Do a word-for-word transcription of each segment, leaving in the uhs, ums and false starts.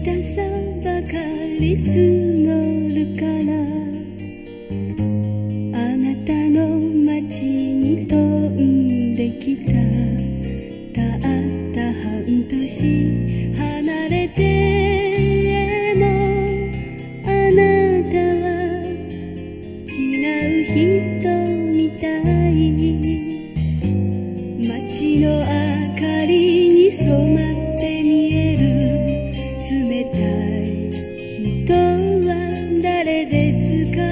痛さばかり募るからあなたの街に飛んできたたった半年離れてもあなたは違う人みたい街の明かりに染まって見える冷たい人は誰ですか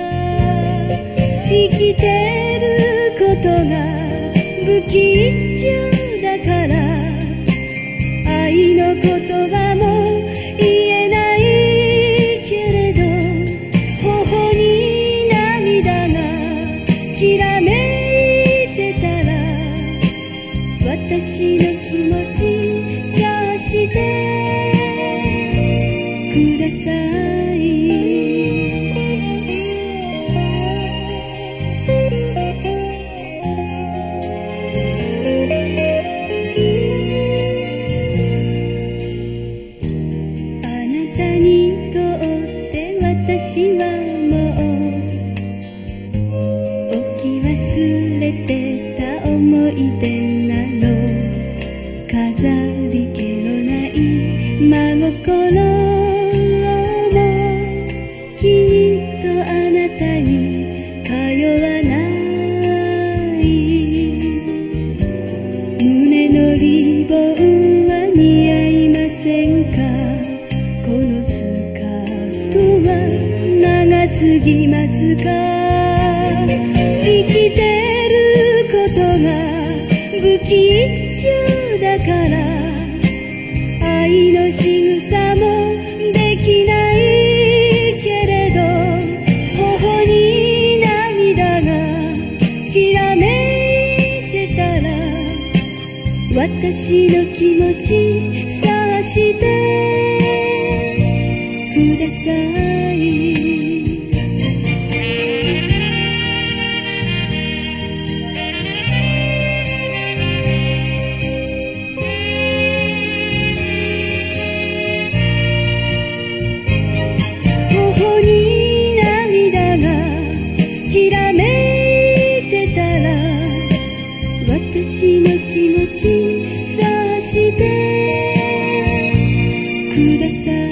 生きてることが不吉祥だから愛の言葉も言えないけれど頬に涙がきらめいてたら私の気持ち察してくださいあなたにとって私はもう置き忘れてた思い出なの飾り気のない真心もきっとあなたに通わない胸のリボンは似合いませんかこのスカートは長すぎますか生きてることが不吉祥だから愛の仕草もできないけれど頬に涙がきらめいてたら私の気持ち察してください頬に涙がきらめいてたら私の気持ち察してください